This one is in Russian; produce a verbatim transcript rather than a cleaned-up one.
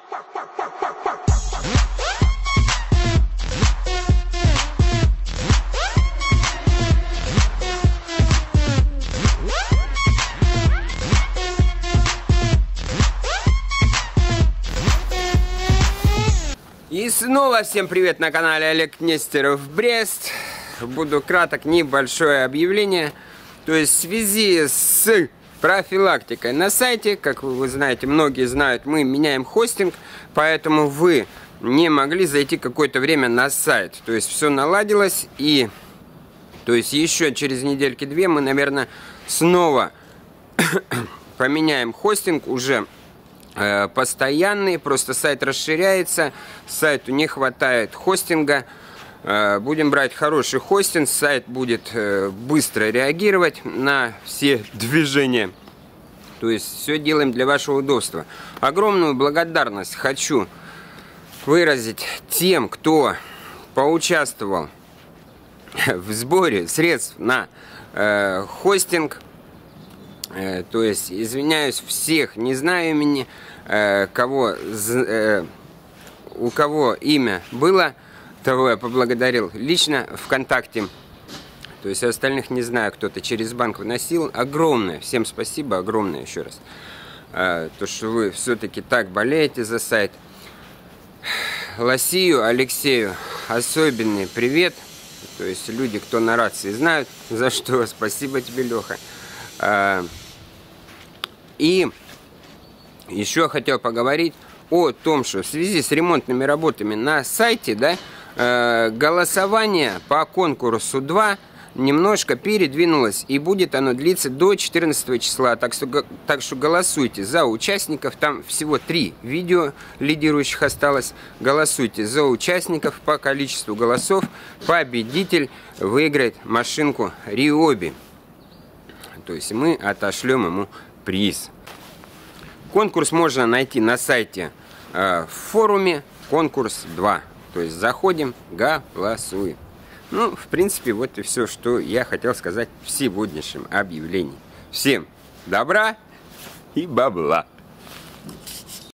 И снова всем привет на канале Олег Нестеров Брест. Буду краток, небольшое объявление. То есть в связи с профилактикой на сайте, как вы знаете, многие знают, мы меняем хостинг, поэтому вы не могли зайти какое-то время на сайт. То есть все наладилось, и то есть еще через недельки-две мы, наверное, снова поменяем хостинг уже постоянный, просто сайт расширяется, сайту не хватает хостинга, будем брать хороший хостинг, сайт будет быстро реагировать на все движения, то есть все делаем для вашего удобства. Огромную благодарность хочу выразить тем, кто поучаствовал в сборе средств на э, хостинг. То есть, извиняюсь всех, не знаю имени, э, кого, э, у кого имя было, того я поблагодарил лично ВКонтакте. То есть, остальных не знаю, кто-то через банк выносил. Огромное, всем спасибо, огромное еще раз. Э, то, что вы все-таки так болеете за сайт. Лосию, Алексею особенный привет. То есть, люди, кто на рации, знают, за что. Спасибо тебе, Леха. Э, И еще хотел поговорить о том, что в связи с ремонтными работами на сайте, да, э, голосование по конкурсу два немножко передвинулось, и будет оно длиться до четырнадцатого числа. Так что, так что голосуйте за участников, там всего три видео лидирующих осталось. Голосуйте за участников, по количеству голосов победитель выиграет машинку Риоби. То есть мы отошлем ему приз. Конкурс можно найти на сайте э, в форуме конкурс два. То есть заходим, голосуем. Ну, в принципе, вот и все, что я хотел сказать в сегодняшнем объявлении. Всем добра и бабла!